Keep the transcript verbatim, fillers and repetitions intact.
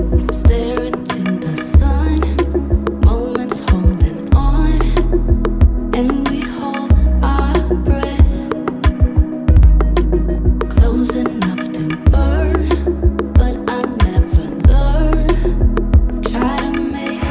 Stare into the sun, moments holding on, and we hold our breath, close enough to burn, but I never learn. Try to make